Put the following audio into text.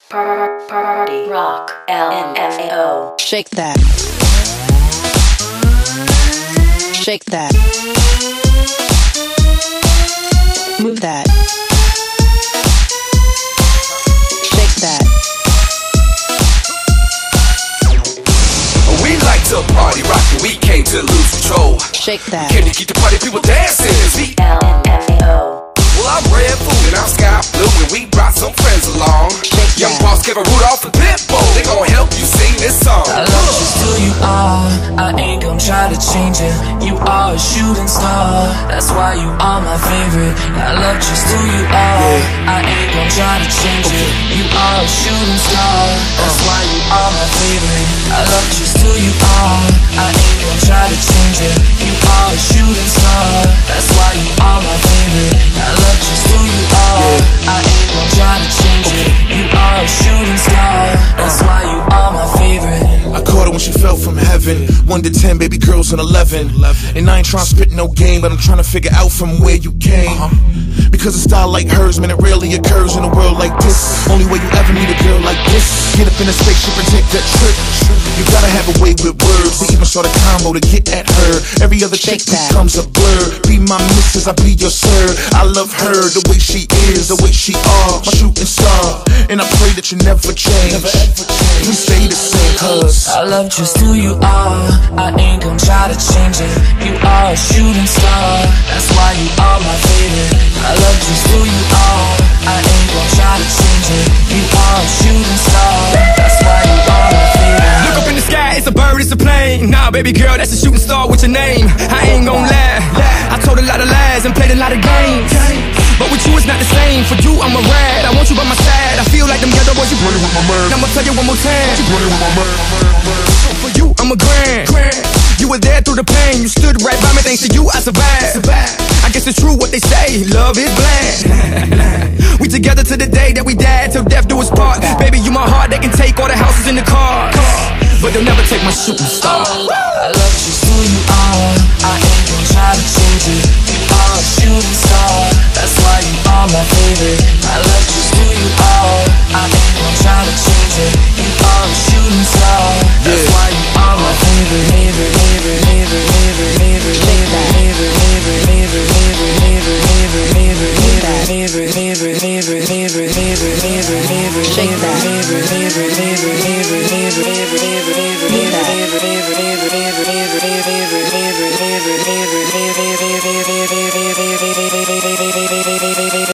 Party Rock LMFAO. Shake that. Shake that. Move that. Shake that. We like to party rock and we came to lose control. Shake that. Can you keep the party people dancing? LMFAO. Well, I'm Red Food and I'm Sky Blue and we brought some friends along. Young boss Kevin Rudolph and Pitbull, they gon' help you sing this song. I love just who you are, I ain't gon' try to change it. You are a shooting star, that's why you are my favorite. I love just who you are, I ain't gon' try to change it. You are a shooting star, that's why you are my favorite. I love just who you are, I ain't gon' try to change it. You are a shooting star, that's why you are my favorite. I love just who you are, I ain't gon' try to change it. You are a shooting star, that's why you are my favorite. I caught her when she fell from heaven. 1 to 10, baby girls on 11. And I ain't tryna spit no game, but I'm tryna figure out from where you came. Because a style like hers, man, it rarely occurs in a world like this. Only way you ever meet a girl like this. Get up in a spaceship and take that trip. You gotta have a way with words. We even start a combo to get at her. Every other chick becomes a blur. Be my missus, I be your sir. I love her, the way she is, the way she are, my shooting star. And I pray that you never change. You stay the same, cuz I love just who you are, I ain't gon' try to change it. You are a shooting star, that's why you are my favorite. I love just who you are, I ain't gon' try to change it. You are a shooting star, that's why you are my favorite. Look up in the sky, it's a bird, it's a plane. Nah, baby girl, that's a shooting star with your name. I ain't gon' lie, I told a lot of lies and played a lot of games, but with you it's not the same. For you I'm a ride, I want you by my side. I feel like them ghetto boys, you running with my mind. I'ma tell you one more time, you running with my mind. So for you I'm a grand. You were there through the pain, you stood right by me, thanks to you I survived. I guess it's true what they say, love is blind. We together to the day that we die, till death do us part. Baby, you my heart, they can take all the houses in the cars, but they'll never take my shooting star. I love just who you are, I ain't gon' try to change it. You are a shooting star, that's why you are my favorite. I love just who you are, I ain't gon' try to change it. You are a shooting star, that's why you are my favorite. Shake that.